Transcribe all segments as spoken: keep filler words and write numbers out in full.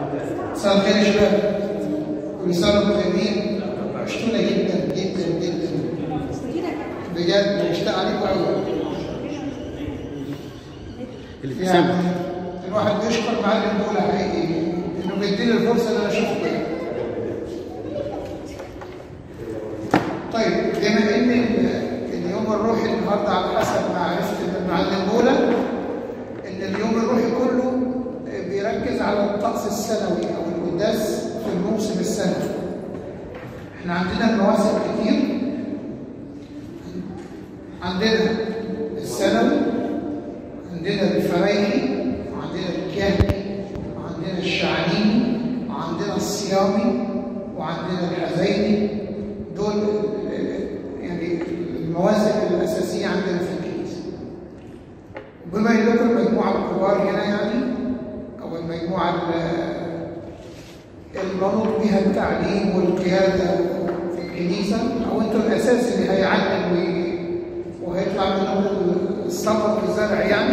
مساء الخير يا شباب. كل سنة وانتم طيبين. وحشتونا جدا جدا جدا. بجد مشتاق عليكم قوي. يعني الواحد بيشكر معلم بولا حقيقي انه بيديني الفرصة ان انا اشوفكم. طيب بما ان اليوم الروحي النهارده على حسب ما عرفت المعلم بولا ان اليوم الروحي كله بيركز على الطقس السنوي او القداس في الموسم السنوي. احنا عندنا مواسم كتير، عندنا السنوي، عندنا الفرايحي، وعندنا الكهني، وعندنا الشعانيني، وعندنا الصيامي، وعندنا الحزيني. دول يعني المواسم الاساسيه عندنا في الكنيسه. بما انكم المجموعه الكبار هنا يعني او المجموعه المنوط بها التعليم والقياده في الكنيسه، او انتم الاساس اللي هيعلم وهيطلع منهم الثمر في الزرع يعني.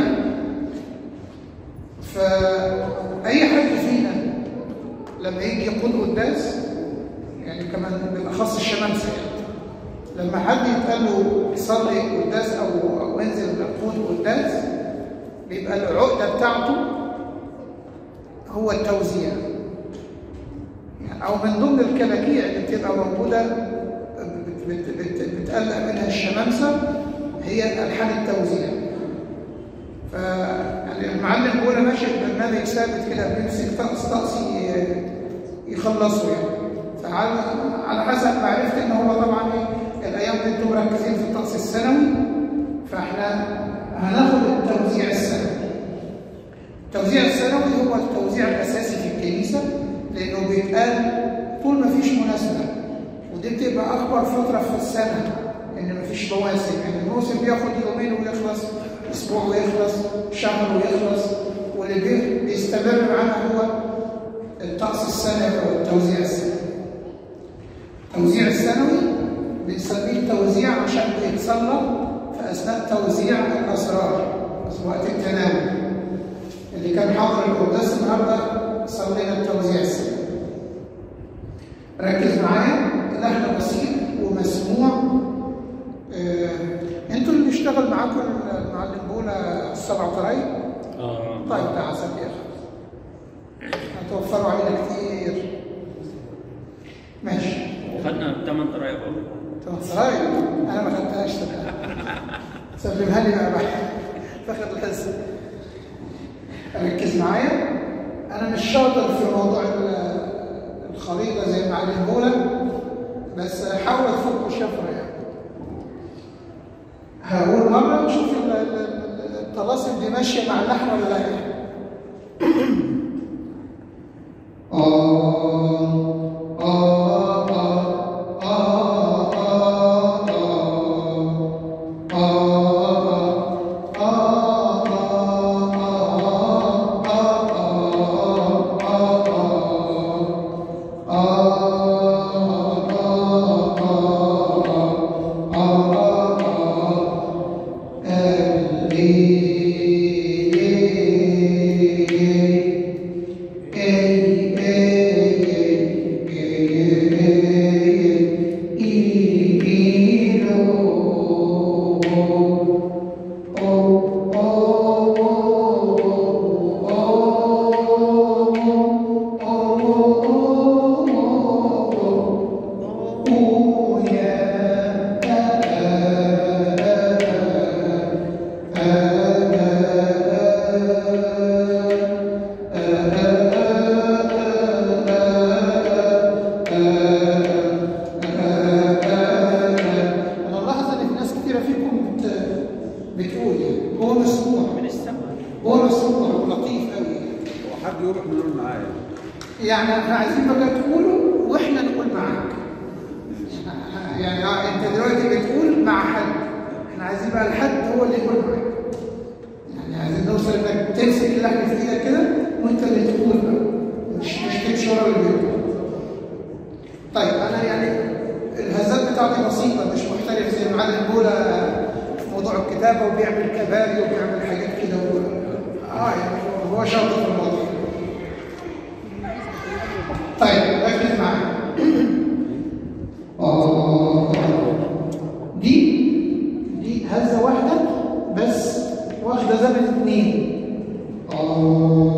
فاي حد فينا لما يجي يقود قداس يعني كمان بالاخص الشمامسه يعني لما حد يتقال له صلي قداس او او انزل قود قداس بيبقى العقده بتاعته هو التوزيع يعني، او من ضمن الكلاكيع اللي بتبقى موجوده بتقلق منها الشمامسه هي الحان التوزيع. ف يعني المعلم بولا ماشي ببرنامج ثابت كده بيمسك طقس طقس يخلصه يعني. فعلى على حسب ما عرفت ان هو طبعا الايام دي انتم مركزين في الطقس السنوي، فاحنا هناخد التوزيع السنوي. التوزيع السنوي هو التوزيع الاساسي في الكنيسه لانه بيتقال طول ما فيش مناسبه، ودي بتبقى اكبر فتره في السنه ان مفيش مواسم. يعني الموسم بياخد يومين ويخلص، اسبوع ويخلص، شهر ويخلص، واللي بيستمر معانا هو الطقس السنوي او التوزيع السنوي. التوزيع السنوي بنسميه توزيع عشان بيتصلى في اثناء توزيع الاسرار في وقت التناول. اللي كان حاضر القداس النهارده صلينا التوزيع السنوي. ركز معايا، إلهنا بسيط ومسموع. آه، انتوا اللي بيشتغل معاكم المعلم بولا السبع طرايق؟ اه طيب ده عسل يا اخي، هتوفروا علينا كتير. ماشي. خدنا ثمان طرايق اهو. ثمان طرايق؟ انا ما خدتهاش. سلمها لي بقى بقى فاخد الحس. ركز معايا، انا مش شاطر في موضوع الخريطه زي المعلم بولا، بس حاول افك الشفره يعني. هقول مرة نشوف الطلاسم دي ماشية مع اللحن ولا لا. آه آه آه آه طيب ركز معايا. آه دي دي هزة واحدة بس واخدة زمن اتنين. آه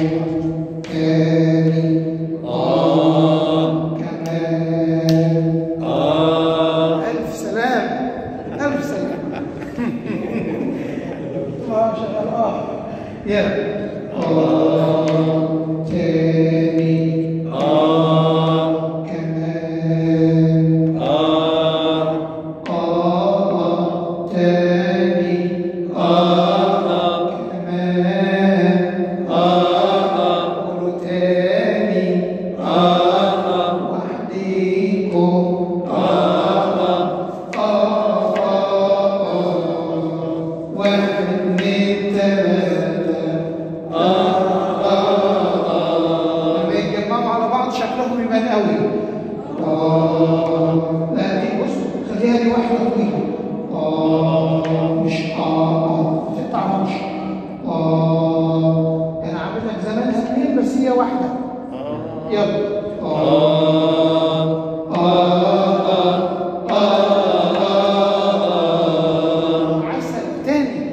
تاني آه كمان آه ألف سلام ألف سلام. ما شاء الله. يلا آه تاني آه كمان آه آه تاني آه كمان آه قولوا تاني آه وحديكم آه آه واحد اتنين تلاتة. لما يتجمعوا على بعض شكلهم يبان قوي. آه لا دي بص خليها دي واحدة طويلة. آه مش آه ما تقطعهمش. آه أنا عامل لك زمانها اتنين بس هي واحدة. يلا آه آه آه آه عسل تاني.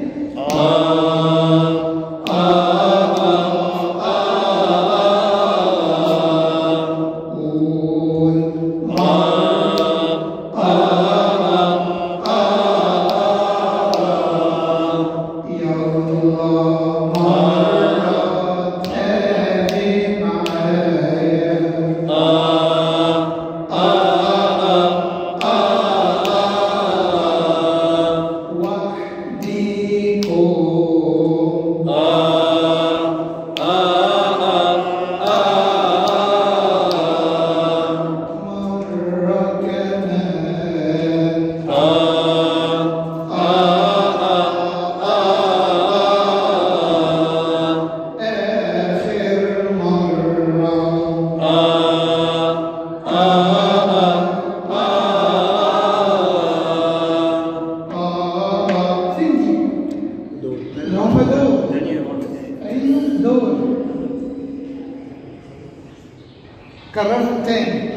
كررهم تاني.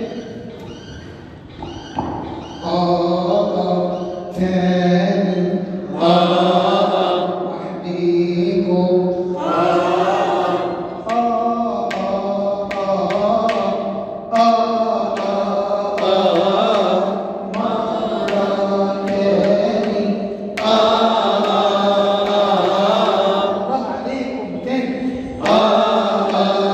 آه تاني آه وحديكم آه آه آه آه آه مرة تاني آه الله عليكم تاني آه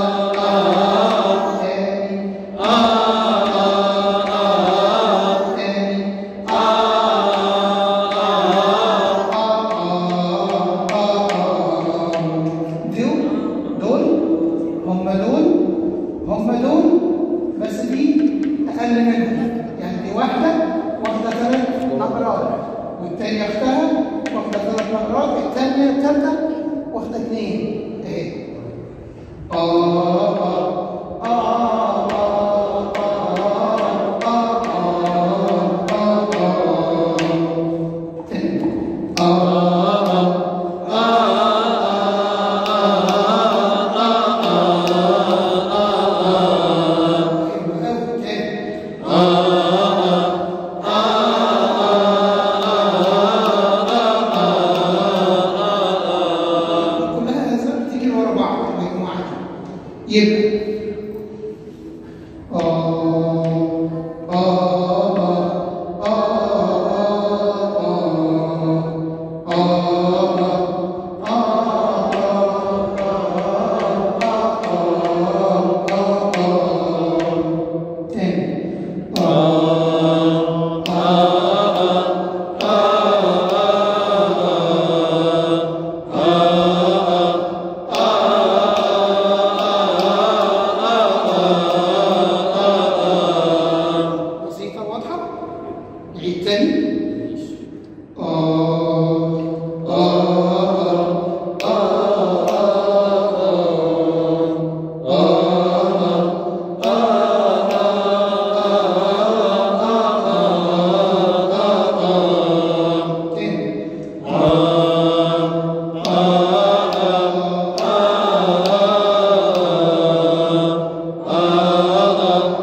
هم دول بس دي اقل منهم. يعني دي واحده واخده ثلاث نقرات والثانيه اختها واخده ثلاث نقرات، الثانيه الثالثه واخده اثنين. اهي اه اه اه آه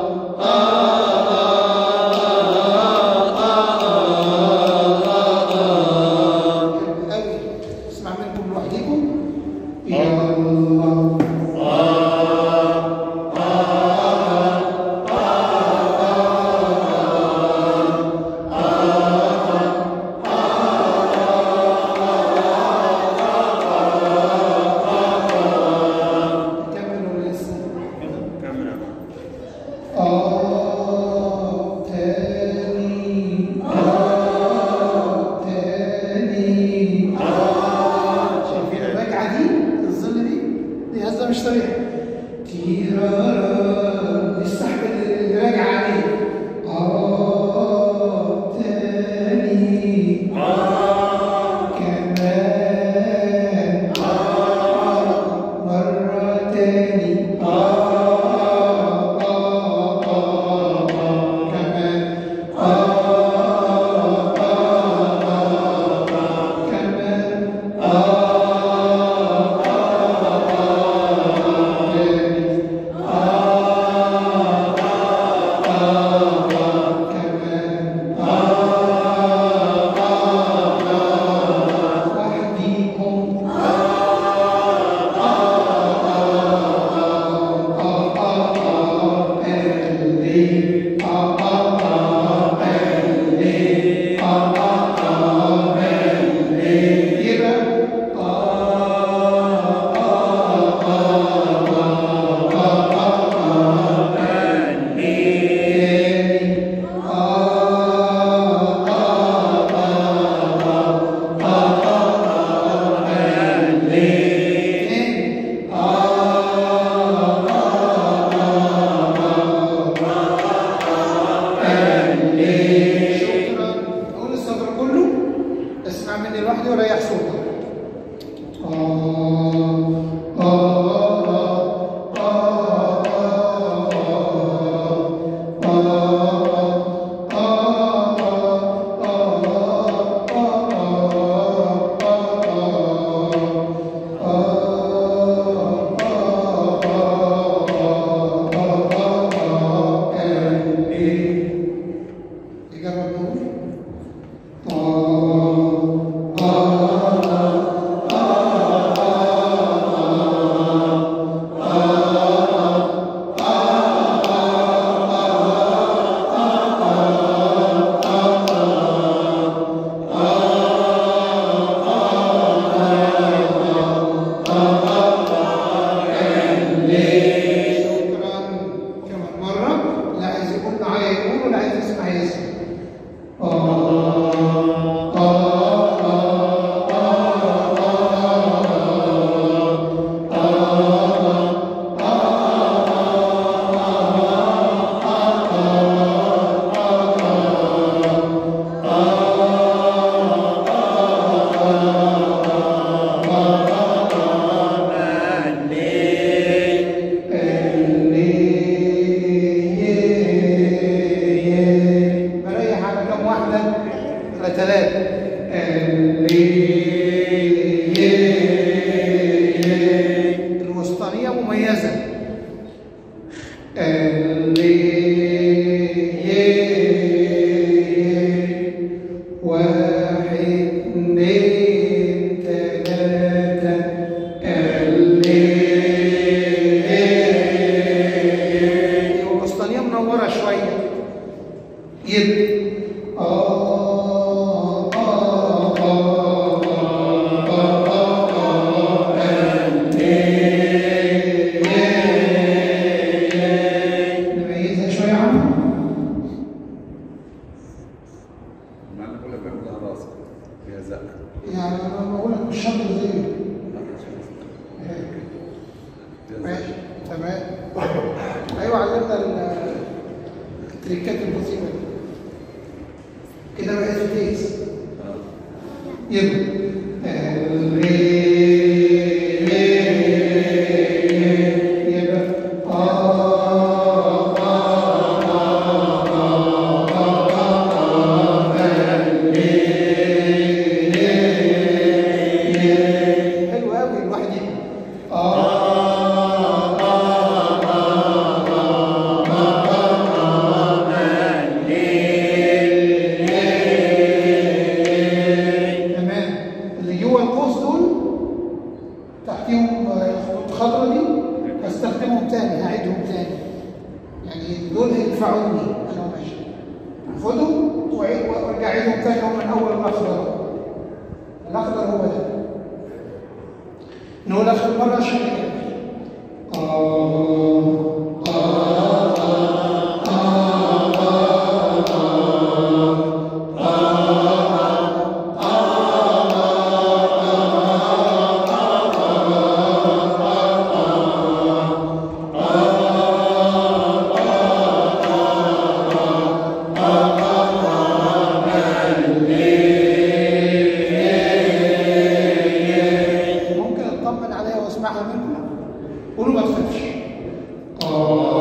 صريح. تيرارا السحب اللي راجع عليه. آه تاني آه كمان آه مرة تاني آه آه آه آه كمان آه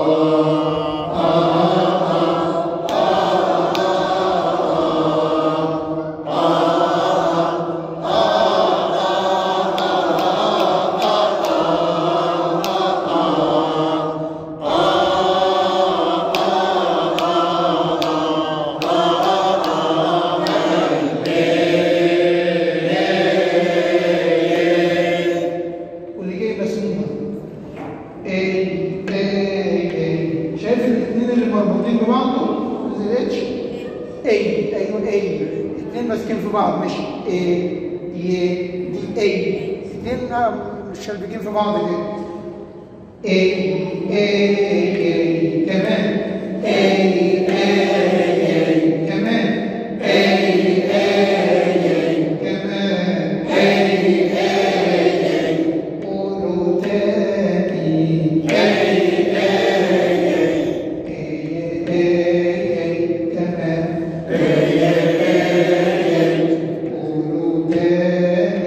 مشلبكين في بعض كده. اي اي اي كمان اي اي كمان اي اي كمان اي اي قولوا تاني اي اي اي كمان اي اي قولوا تاني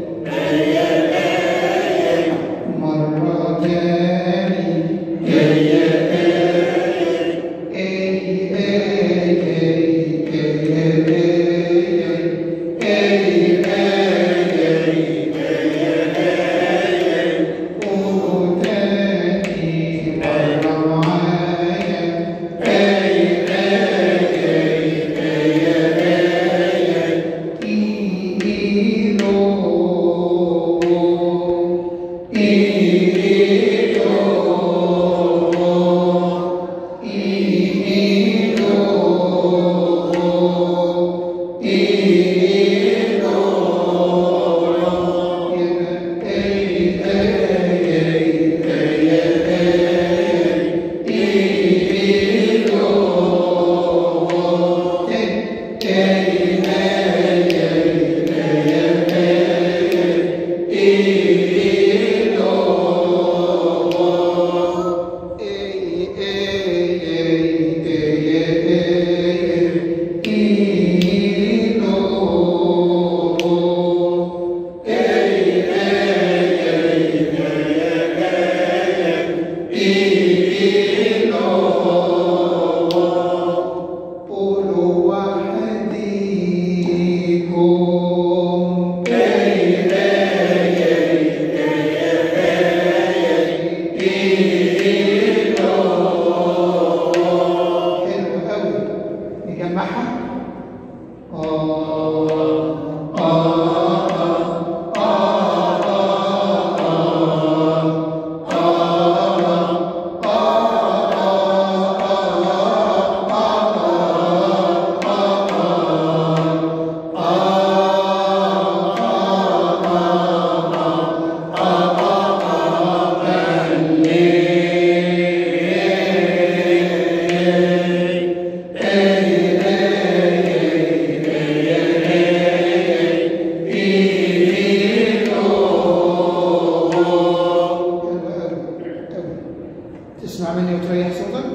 اسمع مني وتريح صوتك.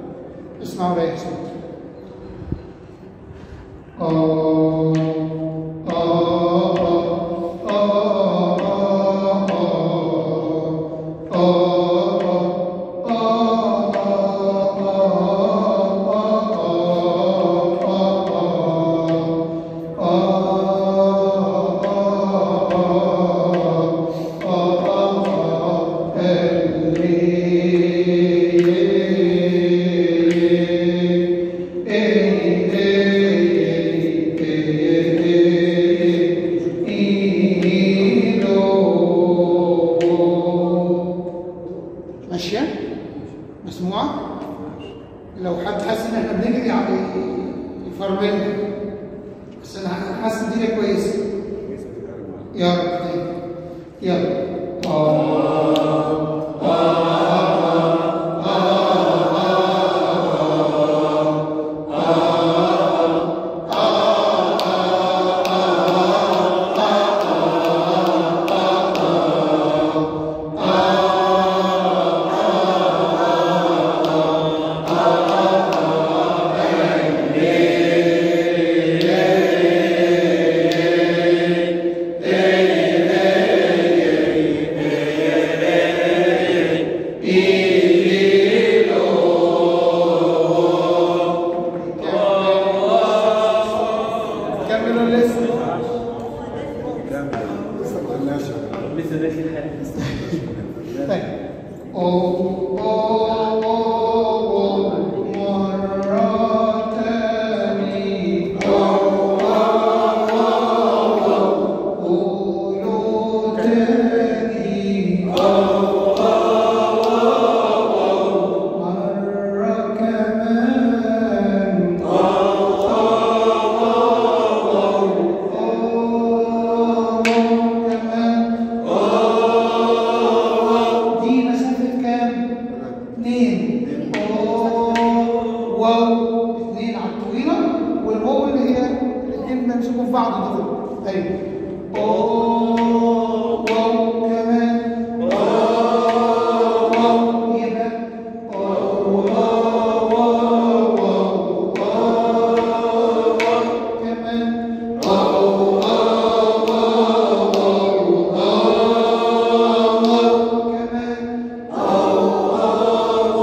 اسمع وريح صوتك. آه آه آه ماشية؟ مسموعة؟ لو حد حاسس ان احنا بنجري يعني يفرملنا، بس انا حاسس ان الدنيا كويسة. يلا تاني. يلا. آه آه واو اثنين على الطويله، والواو اللي هي الاثنين بيمسكوا في بعض دول. ايوه واو واو كمان واو واو يبقى واو واو واو واو واو كمان واو واو واو واو كمان واو واو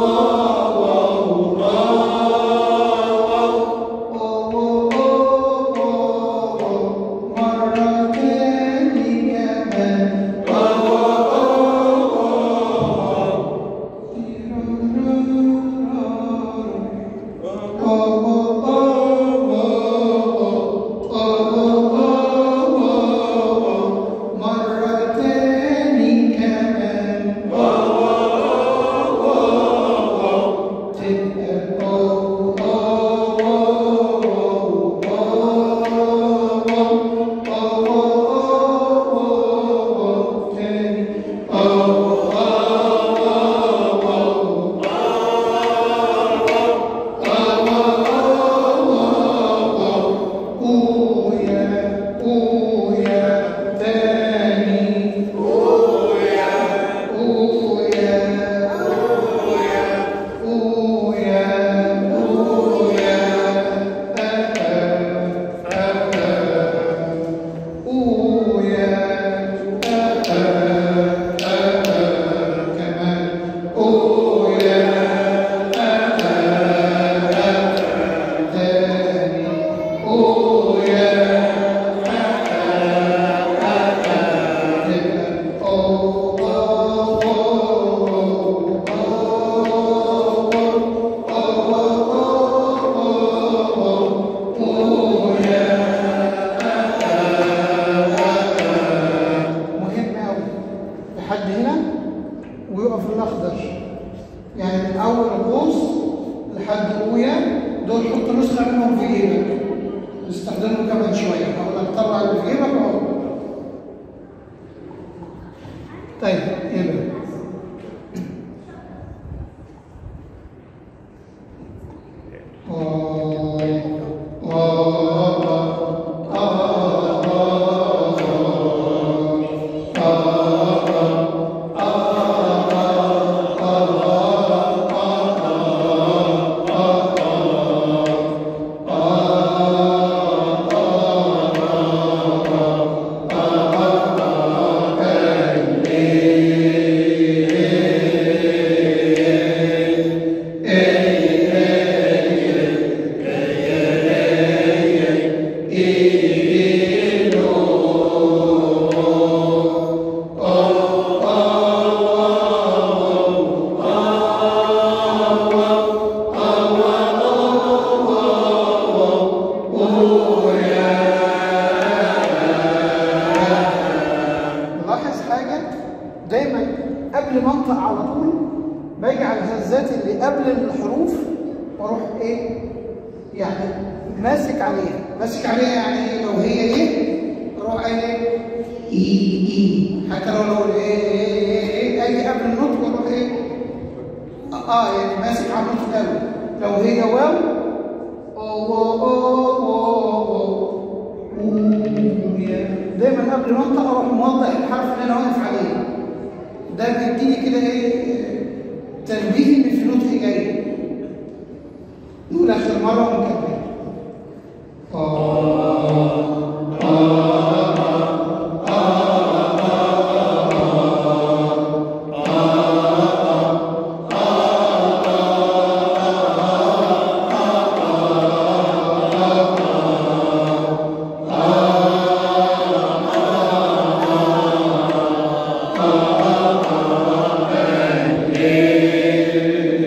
Amen.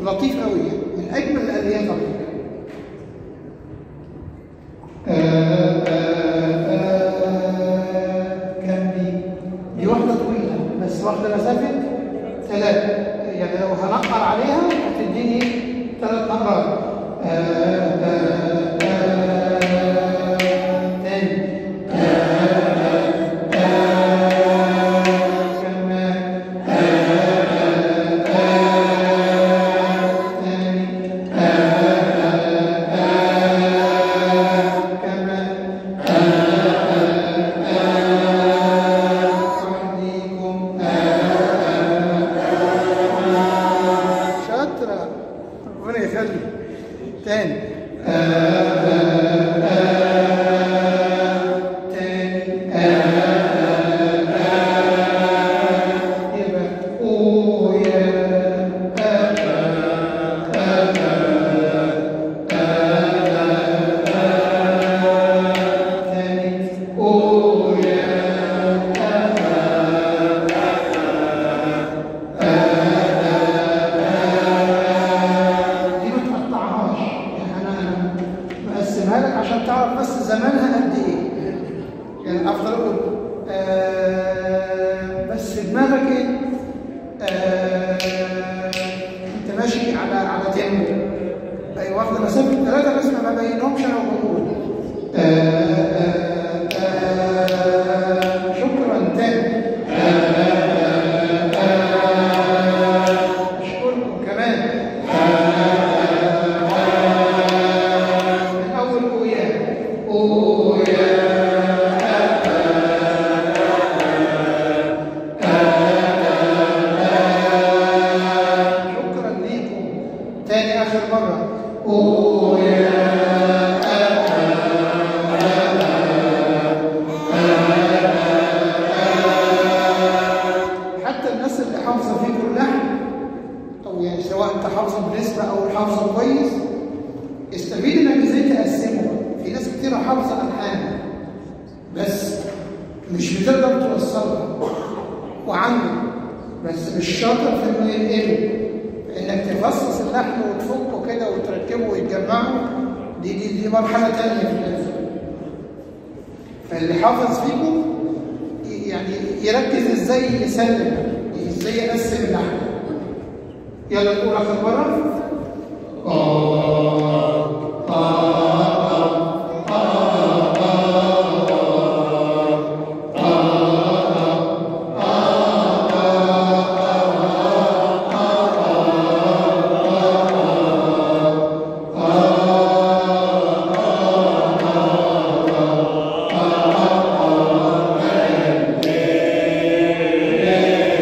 لطيف قوي يعني، من اجمل الاليات على فكره. آه آه آه كان دي دي واحده طويله بس واخده مسافه ثلاثه، يعني لو هنقر عليها هتديني ثلاث نقرات. آه آه آه تاني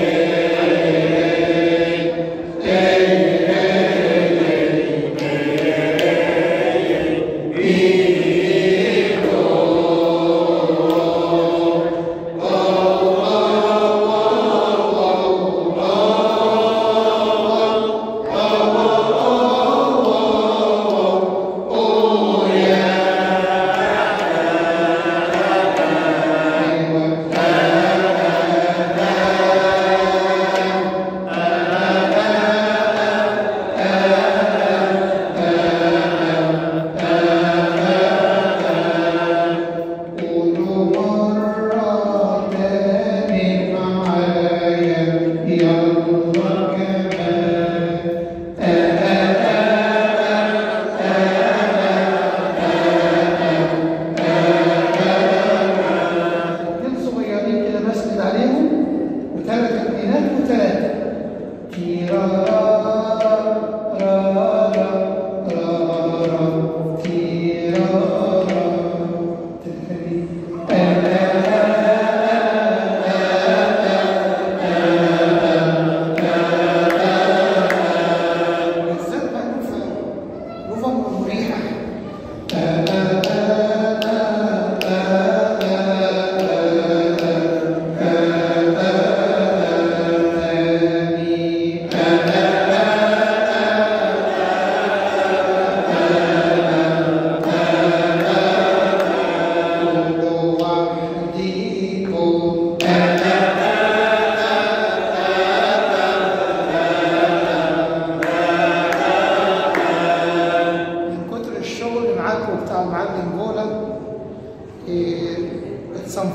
Hey, hey, hey, hey.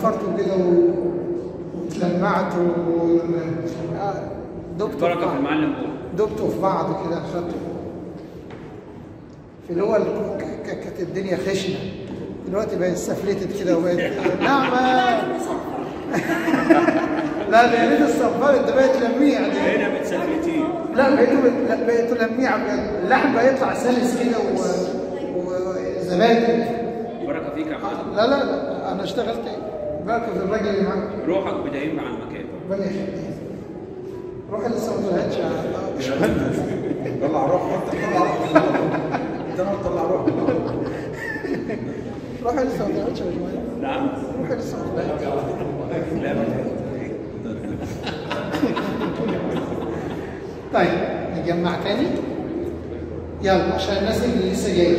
صفرته كده واتلمعت و دبته بركه في المعلم بول دبته في بعض كده خدته. في الاول كانت الدنيا خشنه، دلوقتي بقت سفلتت كده وبقت ناعمه. لا ده ريت الصفارة ده بقت لميع دي. بقينا متسفلتين. لا بقيتوا لا بقيتوا لميع بجد، اللحم بقى يطلع سلس كده وزبادي. بركه فيك يا معلم. لا لا لا انا اشتغلت ايه؟ بركه في الراجل اللي معاك. روحك بدايم مع المكان. ربنا يخليك. روحي لسه ما طلعتش يا باشمهندس. طلع روح طلع روح. انت طلع روح. روحي لسه ما طلعتش يا باشمهندس. نعم. روحي لسه ما طلعتش. لا طيب نجمع تاني يلا عشان الناس اللي لسه جايه.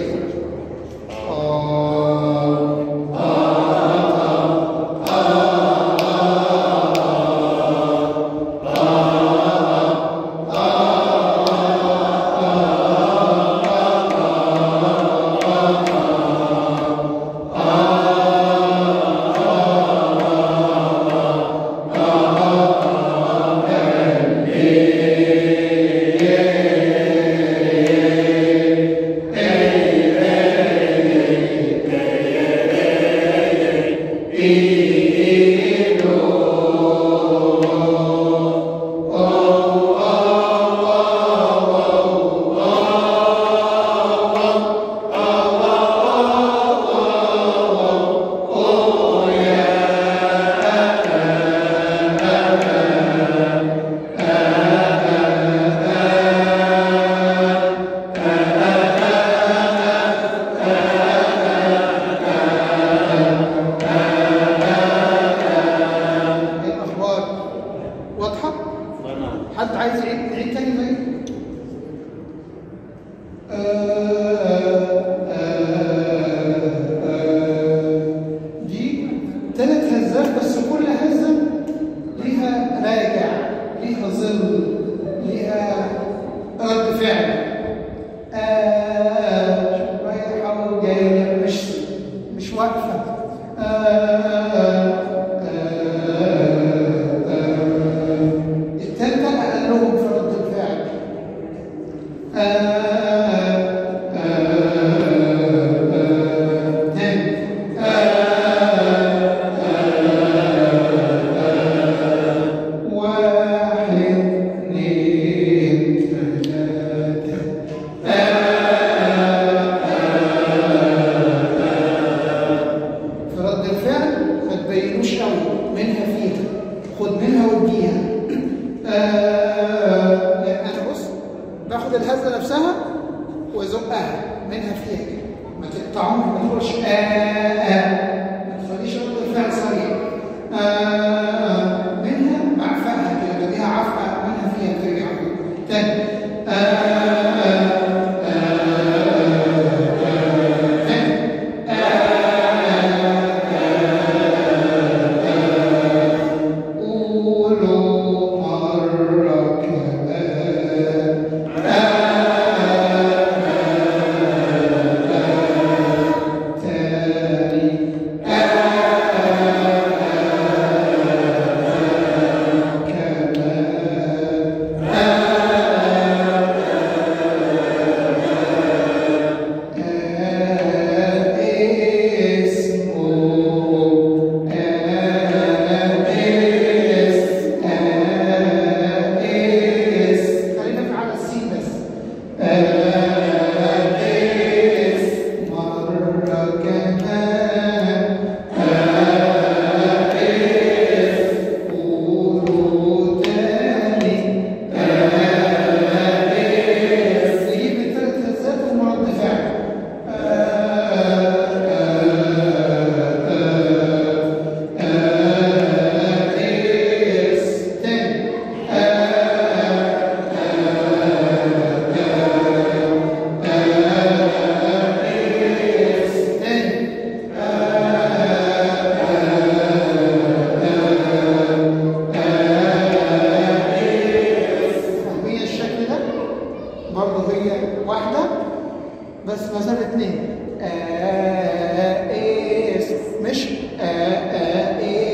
مش آ آ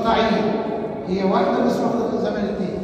إيقاعية، هي واحدة بس واخدة زمن الاثنين.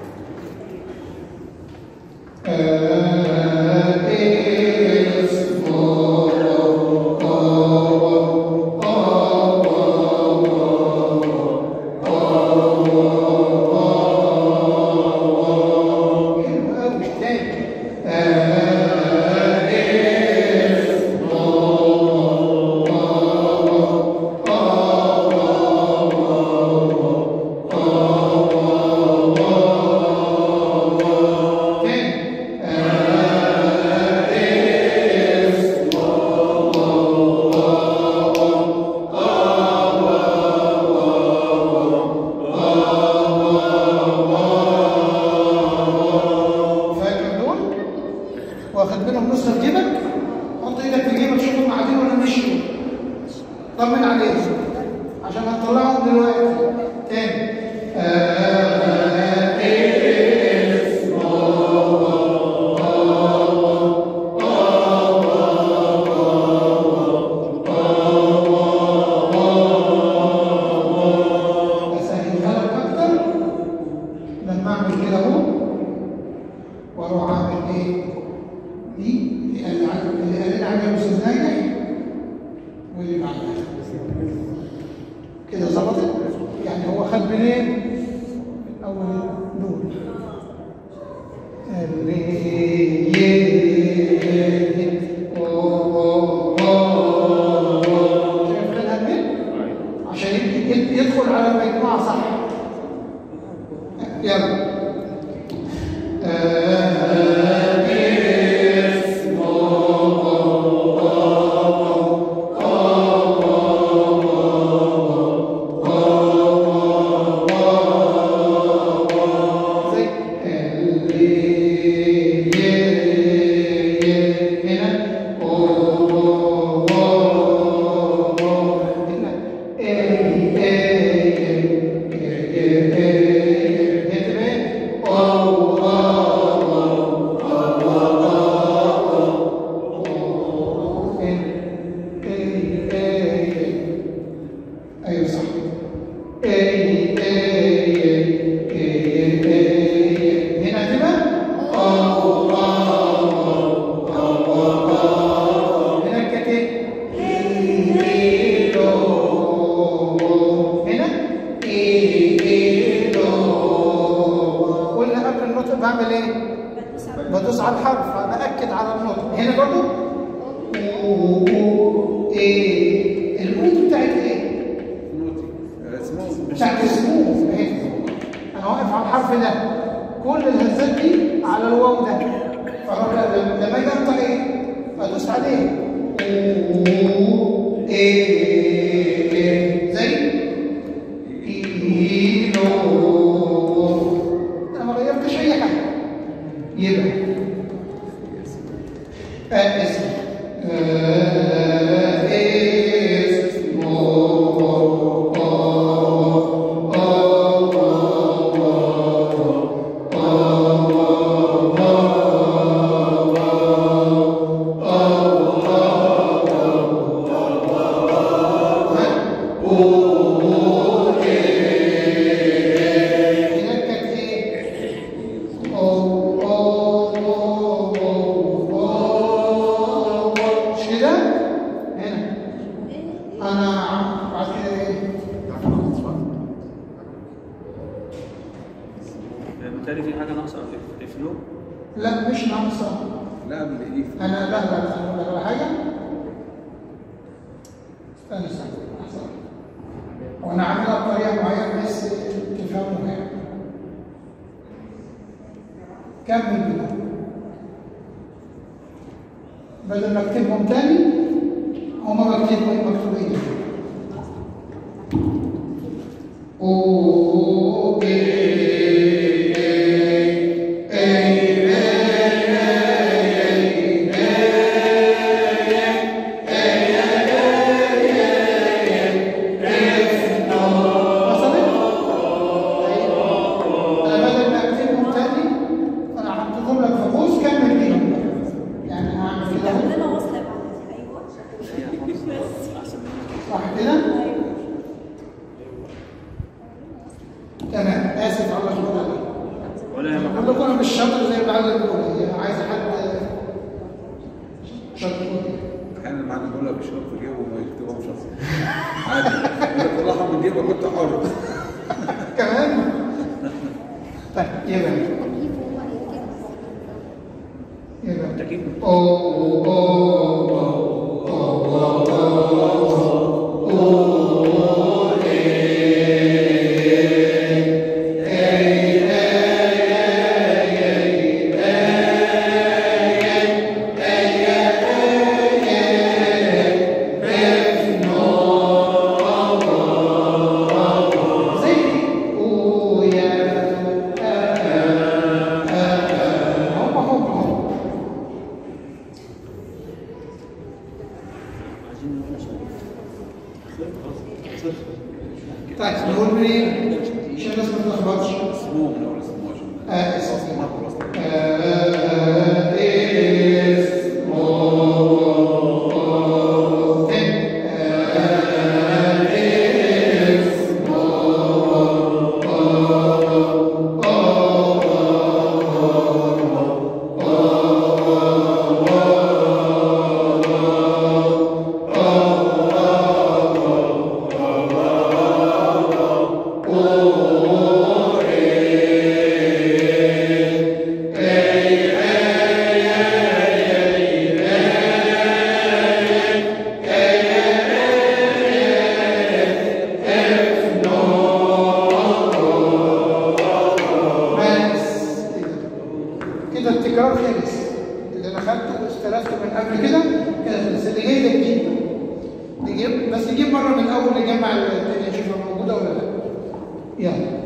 Uh, is وراهم دلوقتي تاني. آه اسهلها لك اكتر لما اعمل كده اهو واروح اعمل ايه؟ دي دي اللي قال عليها الاستاذ ناجح واللي بعدها كده ظبطت. يعني هو خد منين؟ اول دول عشان يدخل على المجموعه صح. يلا بعمل ايه؟ بدوس على الحرف، باكد على النطق. هنا برضو ايه النوت بتاعت ايه؟ نوتي بتاعت سموث اهي. انا واقف على الحرف ده، كل الهزات دي على الواو ده، فلما اجي انطق ايه؟ بدوس عليه ايه ايه زي ايلو. انا ما غيرتش اي حاجه. يبقى اسم بالتالي في حاجه ناقصه في فلو؟ لا مش ناقصه. لا من ايه؟ انا لا لا لا اقول لك على حاجه. استنى استنى احسن. وانا عاملها بطريقه معينه بحيث تفهموها. كمل كده بدل ما اكتبهم تاني هما بكتبهم مكتوبين. او صح كده؟ تمام. اسف على اللخبطه دي. ولا يهمك. بقول لكم انا مش شاطر زي ما عايز اقول، هي عايزه حد شاطر. احيانا المعلم بيقول لك اشرب في جيبه وما يكتبهمش اصلا. عادي يقول لك طلعهم من جيبك كنت حر. كمان؟ طيب يبقى يبقى تكييف. او او طيب نقول منين؟ عشان الناس ما تتلخبطش. اسمه من اول اسمه عشان اه اسمه. مرة اصلا. اه كده التكرار خلص. اللي انا خدته واستلفته من قبل كده كده خلص. اللي جاي ده جديد نجيب، بس نجيب مره من الاول نجمع الدنيا نشوفها موجوده ولا لا. يلا.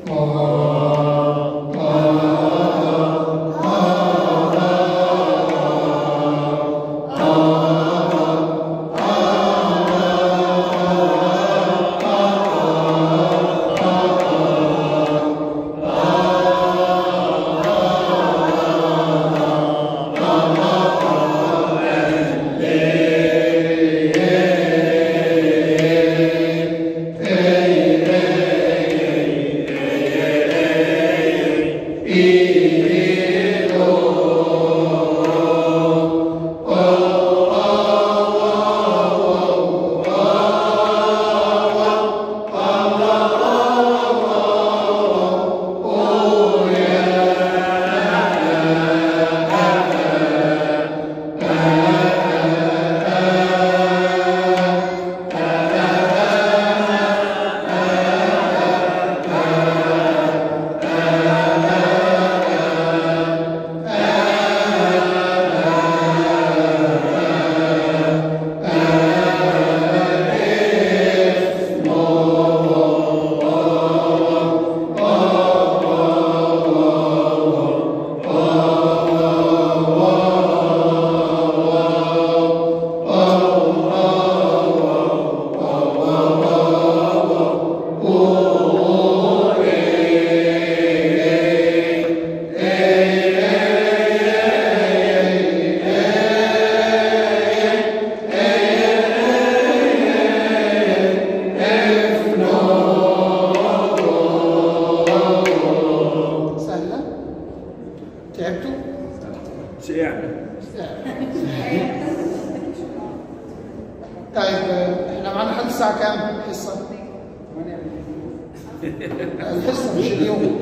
الحصه مش اليوم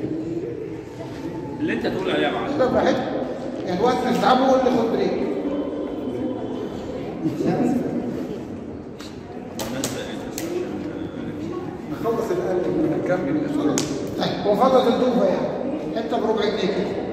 اللي انت تقول عليها معاك. لا براحتك، يعني الوقت نتعبه ولا خد بريك. نخلص الان نكمل. طيب وفضلت الدوبه يعني انت بربع جنيه كده.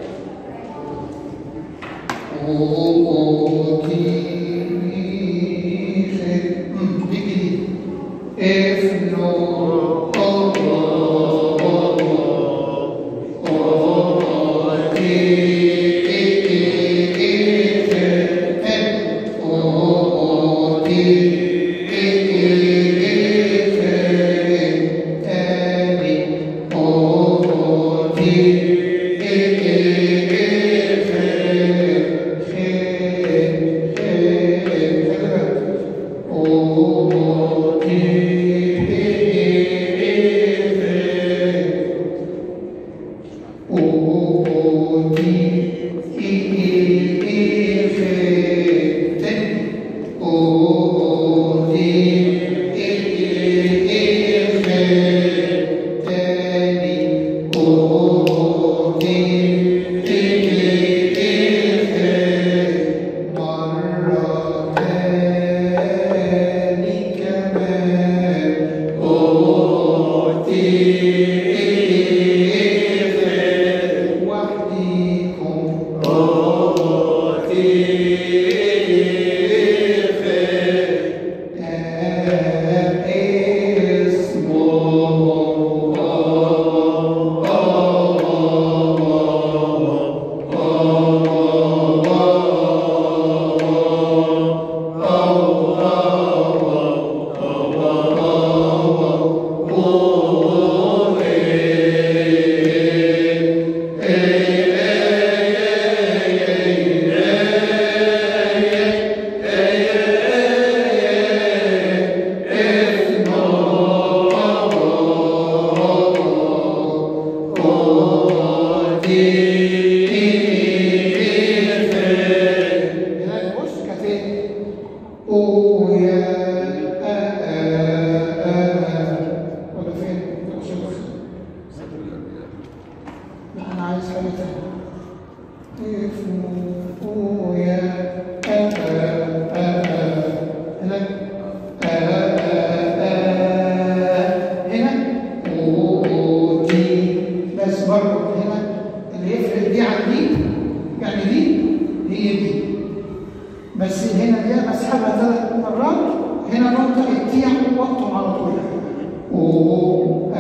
بس هنا دي بسحبها ثلاث مرات، هنا ننطق التي واقطم على طول. او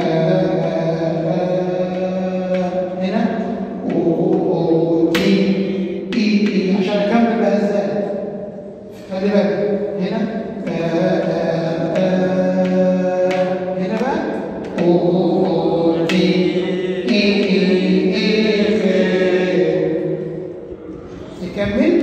هنا او تي اي اي عشان اكمل بقى ازاي. خلي بالك هنا هنا بقى او تي اي اي نكمل.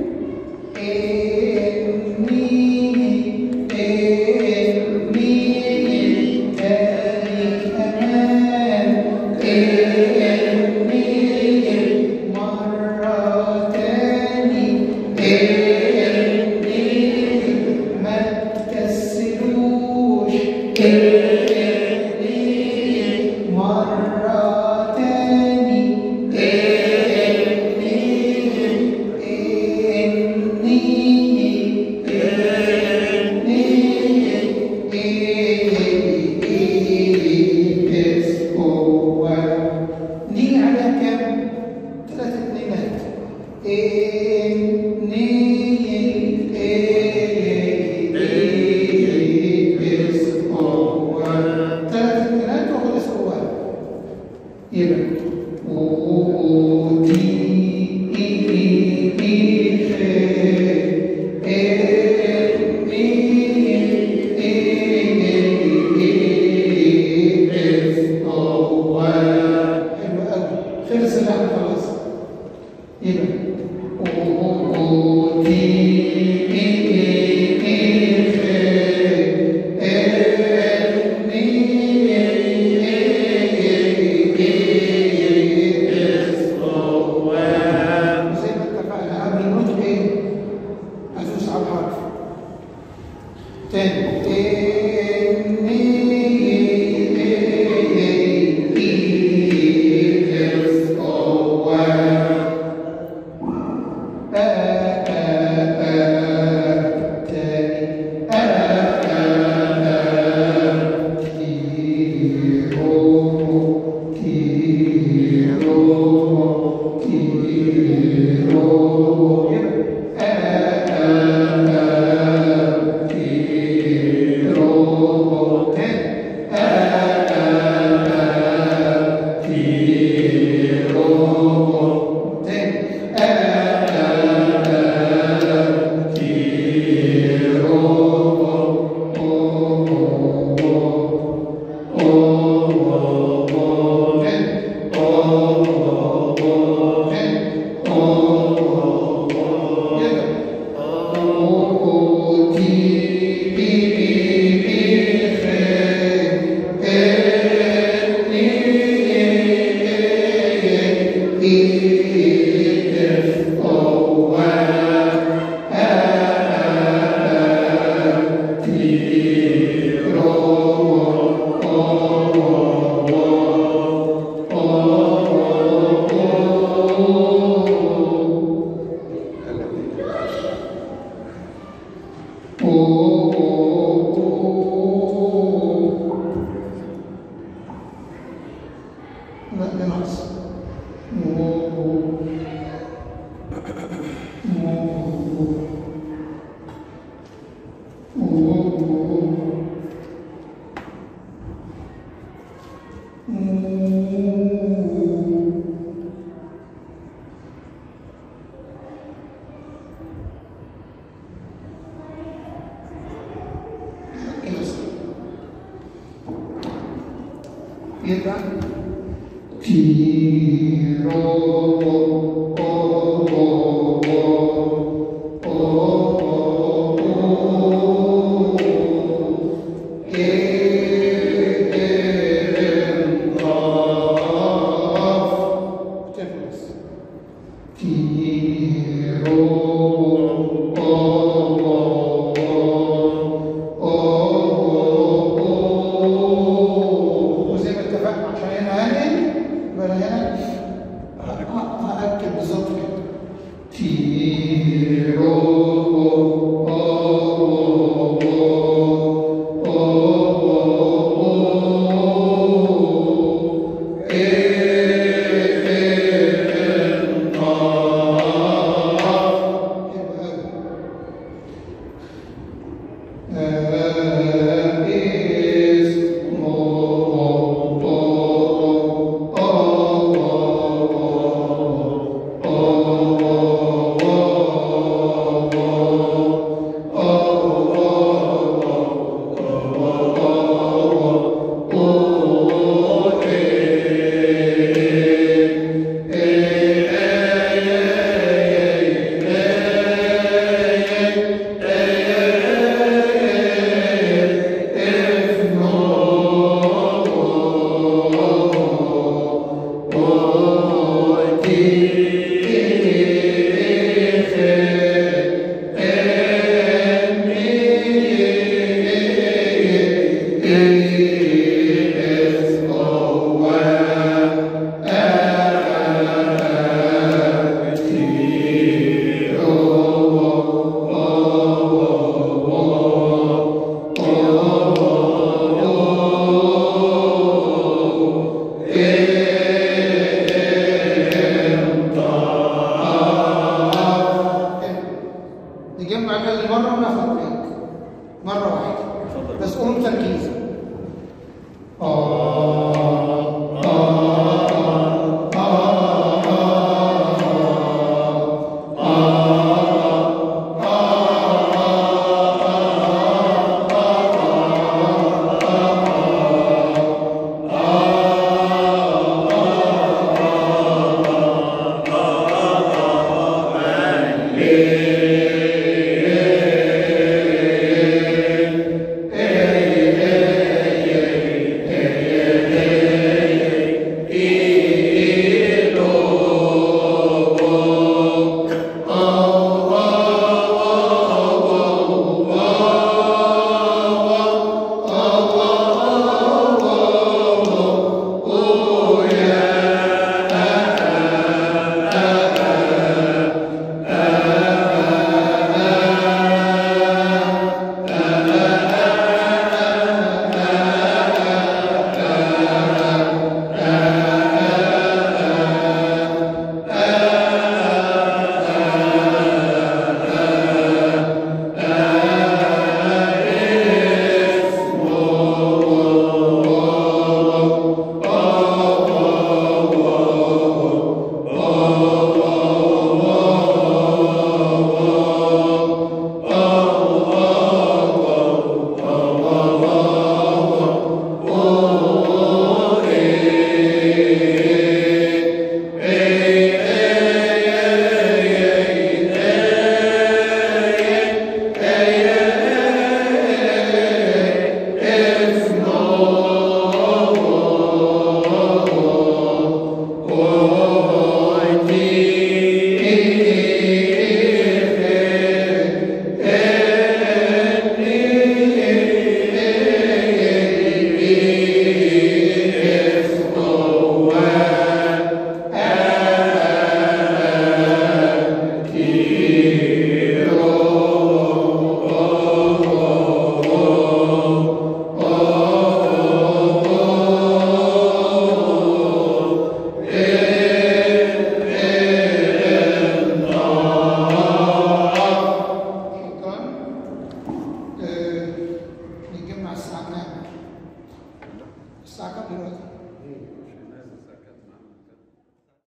يبقى في رو